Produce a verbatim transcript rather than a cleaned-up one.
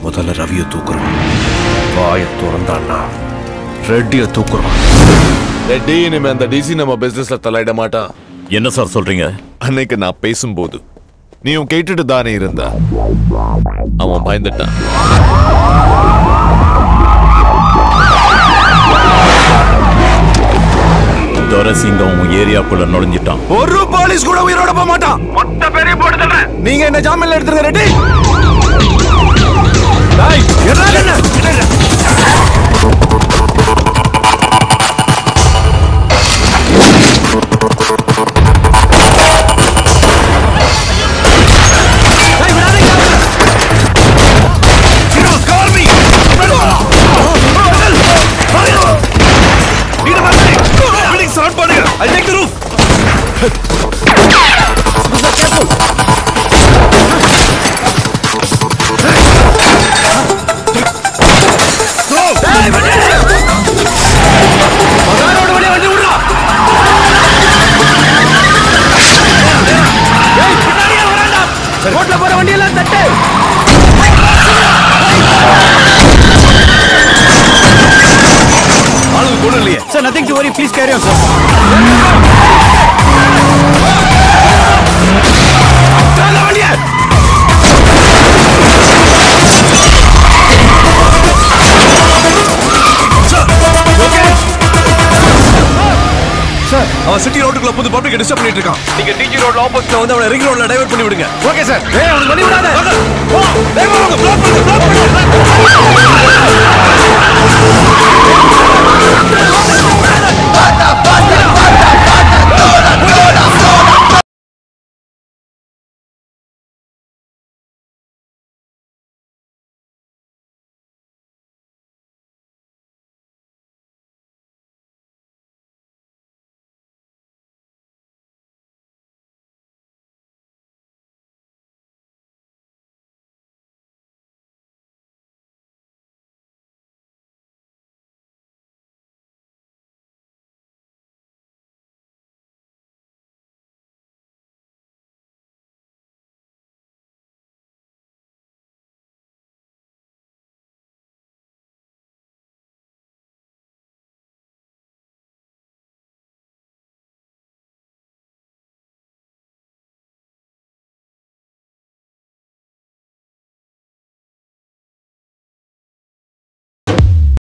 முதல்ல ரவியை தூக்குறோம். வாயை திறந்தான்னா ரெட்டியை தூக்குறோம். ரெட்டி இனிமே அந்த டிசி நம்ம பிசினஸ்ல தலையிட மாட்டா. என்ன சார் சொல்றீங்க? அன்னைக்கு நான் பேசும்போது நீயும் கேட்டுட்டு தானே இருந்த. அவன் பயந்துட்டான். சிங்கம் ஏரியாக்குள்ள நுழைஞ்சிட்டான். ஒரு போலீஸ் கூட உயிரோட போக மாட்டான். மொத்த பேரே போடுதல. நீங்க என்ன ஜாமீன்ல எடுத்துங்க ரெட்டி. டேய் என்ன என்ன I'll take the roof. Careful. Go. Hey, vadi. Magarodu vadi vadi udra. Hey, pinariya varanda. Road la pora vandi ella tatte. All good liye. Sir, nothing to worry. Please carry on, sir. Chala vadiye. Sir, okay. Sir, our city road ku pudu public disturb பண்ணிட்டு இருக்கான். நீங்க டிஜி ரோட்ல ஆப்போசிட்ல வந்து அவனை ring ரோட்ல divert பண்ணி விடுங்க. Okay sir. ஏய் அவனை பண்ணி விடாத. ஓ, வேகமா வாங்க. ப்ளாக் பண்ணுங்க. ப்ளாக் பண்ணுங்க.